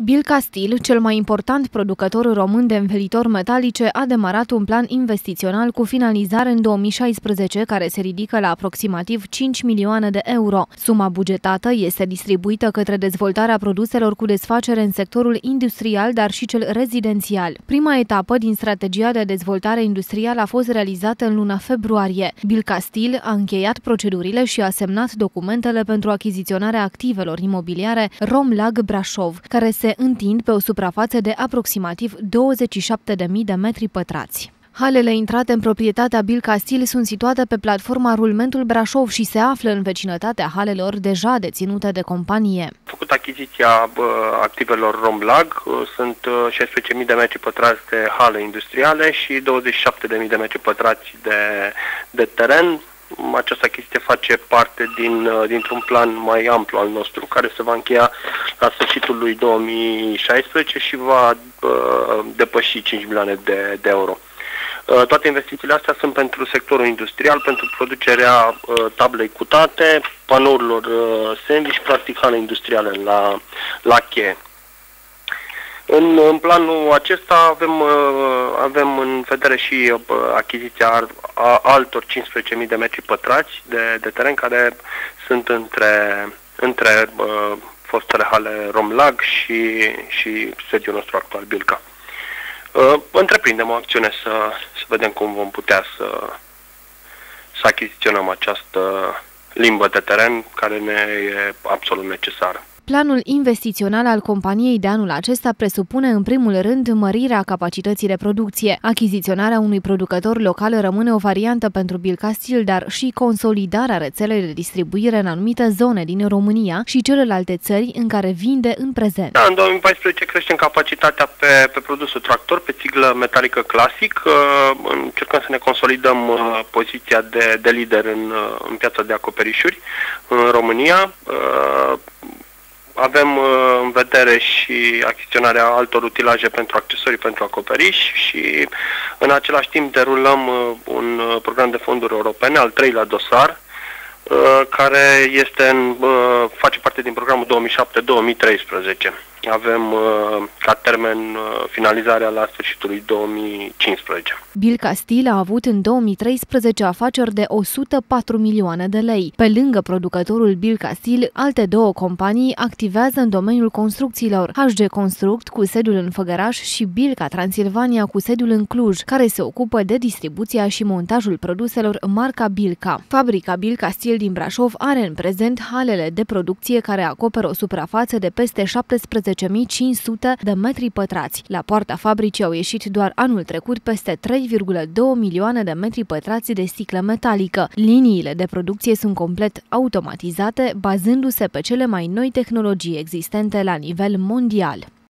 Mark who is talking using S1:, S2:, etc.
S1: Bilca Steel, cel mai important producător român de învelitori metalice, a demarat un plan investițional cu finalizare în 2016, care se ridică la aproximativ 5 milioane de euro. Suma bugetată este distribuită către dezvoltarea produselor cu desfacere în sectorul industrial, dar și cel rezidențial. Prima etapă din strategia de dezvoltare industrială a fost realizată în luna februarie. Bilca Steel a încheiat procedurile și a semnat documentele pentru achiziționarea activelor imobiliare Romlag Brașov, care se întind pe o suprafață de aproximativ 27.000 de metri pătrați. Halele intrate în proprietatea Bilca Steel sunt situate pe platforma Rulmentul Brașov și se află în vecinătatea halelor deja deținute de companie.
S2: Am făcut achiziția activelor Romlag, sunt 16.000 de metri pătrați de hale industriale și 27.000 de metri pătrați de teren. Această achiziție face parte dintr-un plan mai amplu al nostru, care se va încheia la sfârșitul lui 2016 și va depăși 5 milioane de euro. Toate investițiile astea sunt pentru sectorul industrial, pentru producerea tablei cutate, panourilor sandwich, practic hale industriale la cheie. În planul acesta avem în vedere și achiziția altor 15.000 de metri pătrați de teren care sunt între fostele hale Romlag și sediul nostru actual, Bilca. Întreprindem o acțiune să vedem cum vom putea să achiziționăm această limbă de teren care ne e absolut necesară.
S1: Planul investițional al companiei de anul acesta presupune în primul rând mărirea capacității de producție. Achiziționarea unui producător local rămâne o variantă pentru Bilca Steel, dar și consolidarea rețelei de distribuire în anumite zone din România și celelalte țări în care vinde în prezent.
S2: În 2014 creștem capacitatea pe produsul tractor, pe țiglă metalică clasic. Încercăm să ne consolidăm poziția de lider în piața de acoperișuri în România. Avem în vedere și achiziționarea altor utilaje pentru accesorii pentru acoperiș și în același timp derulăm un program de fonduri europene, al treilea dosar, care face parte din programul 2007-2013. Avem ca termen finalizarea la sfârșitul lui 2015.
S1: Bilca Steel a avut în 2013 afaceri de 104 milioane de lei. Pe lângă producătorul Bilca Steel, alte două companii activează în domeniul construcțiilor: HG Construct, cu sediul în Făgăraș, și Bilca Transilvania, cu sediul în Cluj, care se ocupă de distribuția și montajul produselor marca Bilca. Fabrica Bilca Steel din Brașov are în prezent halele de producție care acoperă o suprafață de peste 17.500 de metri pătrați. La poarta fabricii au ieșit doar anul trecut peste 3,2 milioane de metri pătrați de sticlă metalică. Liniile de producție sunt complet automatizate, bazându-se pe cele mai noi tehnologii existente la nivel mondial.